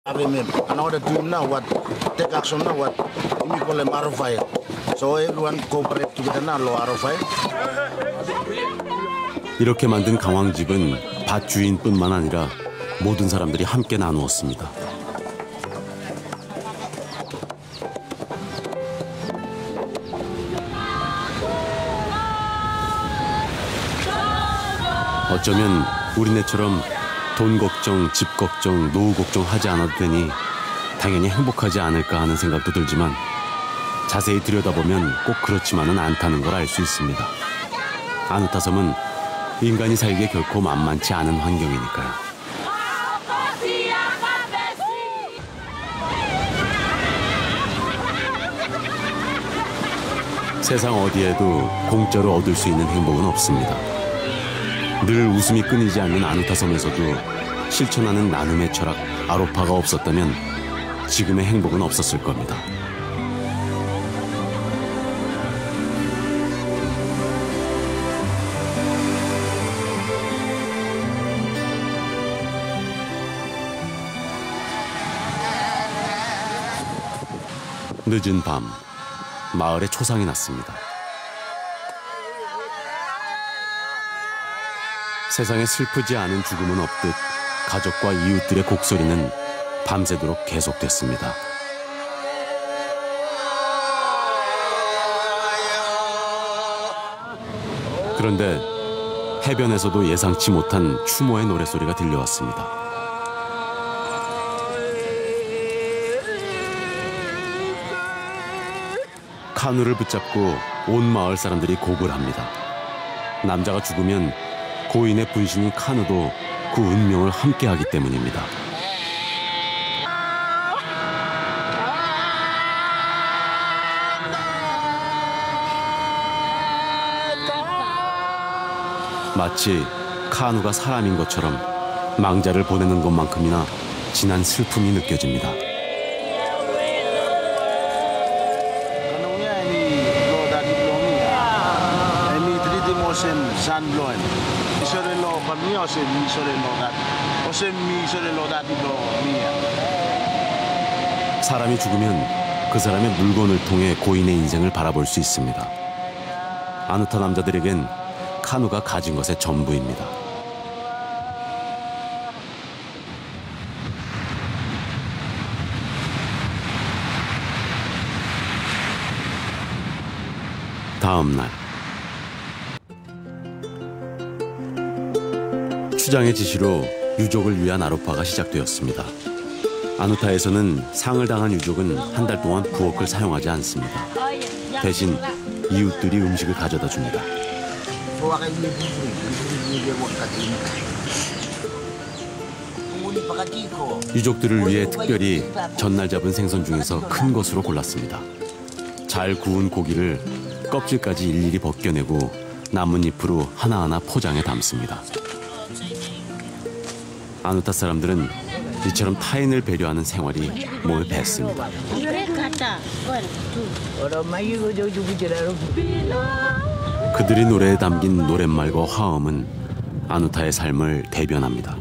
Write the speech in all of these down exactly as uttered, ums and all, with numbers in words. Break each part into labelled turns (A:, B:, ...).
A: Another team now what take action now what we call them arrowfire. So everyone cooperate together now arrowfire.
B: 이렇게 만든 강황집은 밭 주인뿐만 아니라 모든 사람들이 함께 나누었습니다. 어쩌면 우리네처럼 돈 걱정, 집 걱정, 노후 걱정 하지 않아도 되니 당연히 행복하지 않을까 하는 생각도 들지만 자세히 들여다보면 꼭 그렇지만은 않다는 걸 알 수 있습니다. 아누타 섬은 인간이 살기에 결코 만만치 않은 환경이니까요. 세상 어디에도 공짜로 얻을 수 있는 행복은 없습니다. 늘 웃음이 끊이지 않는 아누타 섬에서도 실천하는 나눔의 철학 아로파가 없었다면 지금의 행복은 없었을 겁니다. 늦은 밤, 마을에 초상이 났습니다. 세상에 슬프지 않은 죽음은 없듯 가족과 이웃들의 곡소리는 밤새도록 계속됐습니다. 그런데 해변에서도 예상치 못한 추모의 노래소리가 들려왔습니다. 카누를 붙잡고 온 마을 사람들이 곡을 합니다. 남자가 죽으면 고인의 분신인 카누도 그 운명을 함께하기 때문입니다. 마치 카누가 사람인 것처럼 망자를 보내는 것만큼이나 진한 슬픔이 느껴집니다. 사람이 죽으면 그 사람의 물건을 통해 고인의 인생을 바라볼 수 있습니다. 아누타 남자들에겐 카누가 가진 것의 전부입니다. 다음 날 추장의 지시로 유족을 위한 아로파가 시작되었습니다. 아누타에서는 상을 당한 유족은 한 달 동안 부엌을 사용하지 않습니다. 대신 이웃들이 음식을 가져다 줍니다. 유족들을 위해 특별히 전날 잡은 생선 중에서 큰 것으로 골랐습니다. 잘 구운 고기를 껍질까지 일일이 벗겨내고 나뭇잎으로 하나하나 포장해 담습니다. 아누타 사람들은 이처럼 타인을 배려하는 생활이 몸에 뱄습니다. 그들이 노래에 담긴 노랫말과 화음은 아누타의 삶을 대변합니다.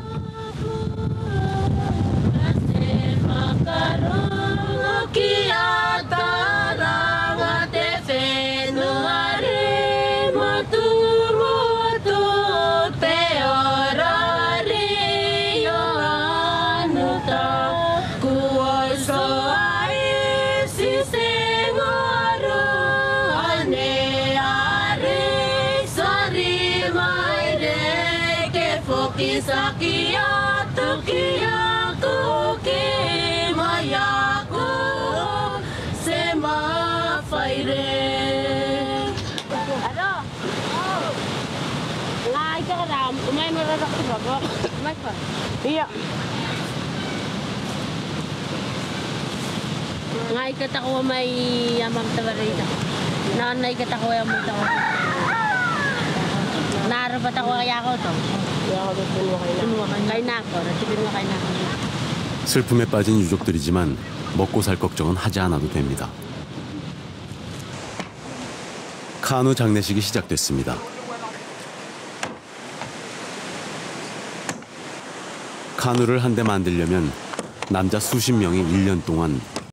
C: Iya. Ngai kata ko may amam tawarita. Nanay kata ko yung mga tawa. Narapat ako kaya ko to. Kaya na ako. Ratipin mo kaya na ako.
B: 슬픔에 빠진 유족들이지만 먹고 살 걱정은 하지 않아도 됩니다. 카누 장례식이 시작됐습니다. 카누를 한 대 만들려면 남자 수십 명이 일 년 동안